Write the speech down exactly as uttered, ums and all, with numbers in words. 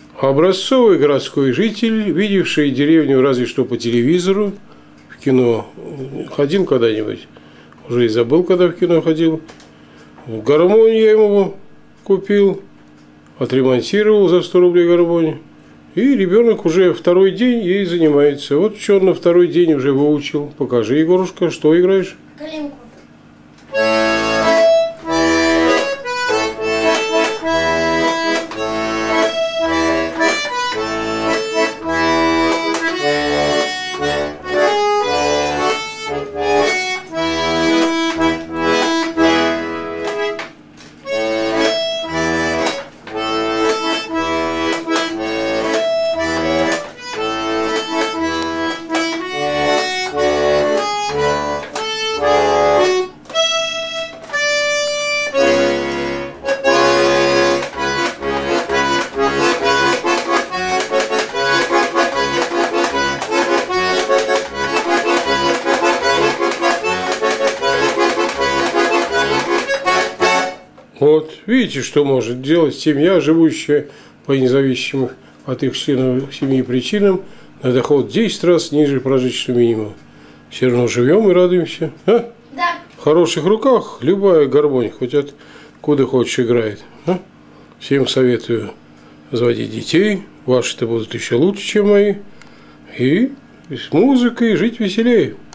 Образцовый городской житель, видевший деревню разве что по телевизору, в кино ходил когда-нибудь, уже и забыл, когда в кино ходил. Гармонь я ему купил, отремонтировал за сто рублей гармонь. И ребенок уже второй день ей занимается. Вот что он на второй день уже выучил. Покажи, Егорушка, что играешь? Калинку. Вот, видите, что может делать семья, живущая по независимым от их членов семьи причинам на доход десять раз ниже прожиточного минимума. Все равно живем и радуемся. А? Да. В хороших руках любая гармонь, хоть откуда хочешь, играет. А? Всем советую заводить детей. Ваши-то будут еще лучше, чем мои. И с музыкой жить веселее.